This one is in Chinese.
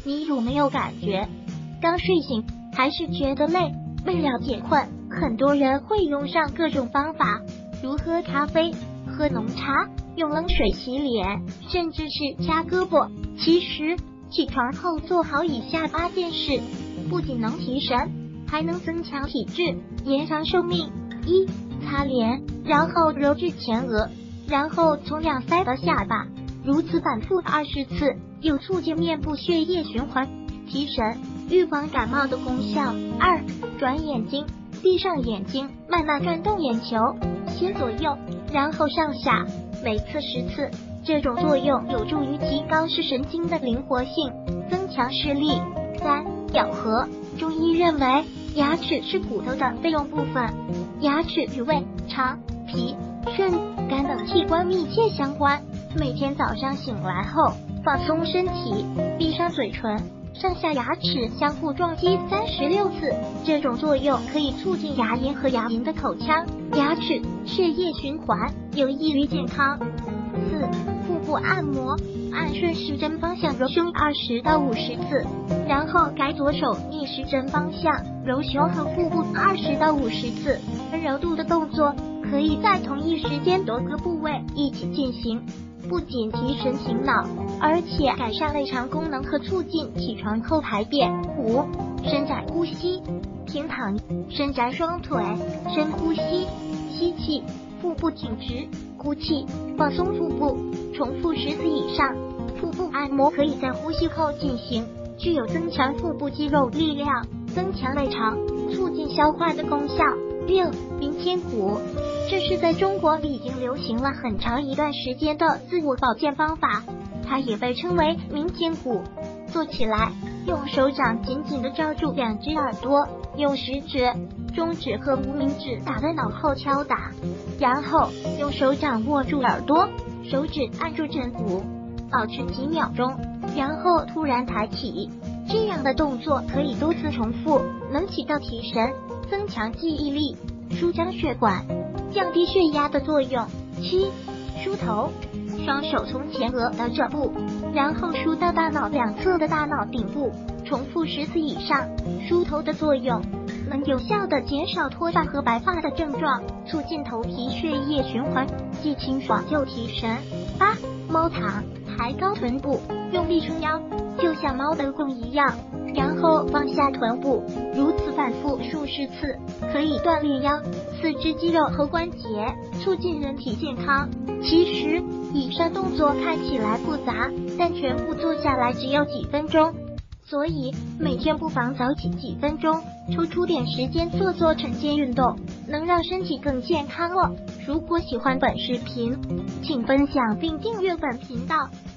你有没有感觉，刚睡醒还是觉得累？为了解困，很多人会用上各种方法，如喝咖啡、喝浓茶、用冷水洗脸，甚至是掐胳膊。其实，起床后做好以下8件事，不仅能提神，还能增强体质，延长寿命。1. 擦脸，然后揉至前额，然后从两腮到下巴，如此反复20次，有促进面部血液循环、提神、预防感冒的功效。2. 转眼睛，闭上眼睛，慢慢转动眼球，先左右，然后上下，每次10次。这种作用有助于提高视神经的灵活性，增强视力。3. 咬合，中医认为牙齿是骨头的备用部分，牙齿与胃、肠、脾、肾、肝等器官密切相关。每天早上醒来后，放松身体，闭上嘴唇，上下牙齿相互撞击36次，这种作用可以促进牙龈和牙龈的口腔、牙齿、血液循环，有益于健康。4. 腹部按摩，按顺时针方向揉胸20到50次，然后改左手逆时针方向揉胸和腹部20到50次。温柔度的动作可以在同一时间多个部位一起进行，不仅提神醒脑，而且改善胃肠功能和促进起床后排便。5. 伸展呼吸，平躺，伸展双腿，深呼吸，吸气，腹部挺直，呼气，放松腹部，重复10次以上。腹部按摩可以在呼吸后进行，具有增强腹部肌肉力量、增强胃肠、促进消化的功效。6. 鸣天鼓，这是在中国已经流行了很长一段时间的自我保健方法，它也被称为鸣天鼓。做起来，用手掌紧紧地罩住2只耳朵，用食指、中指和无名指打在脑后敲打，然后用手掌握住耳朵，手指按住振鼓，保持几秒钟，然后突然抬起。这样的动作可以多次重复，能起到提神、增强记忆力、舒张血管、降低血压的作用。7. 梳头，双手从前额到枕部，然后梳到大脑两侧的大脑顶部，重复10次以上。梳头的作用能有效地减少脱发和白发的症状，促进头皮血液循环，既清爽又提神。8. 猫躺，抬高臀部，用力撑腰，就像猫的拱一样，然后放下臀部，如此反复数10次，可以锻炼腰、四肢肌肉和关节，促进人体健康。其实，以上动作看起来复杂，但全部做下来只有几分钟，所以每天不妨早起几分钟，抽出点时间做做晨间运动，能让身体更健康哦。如果喜欢本视频，请分享并订阅本频道。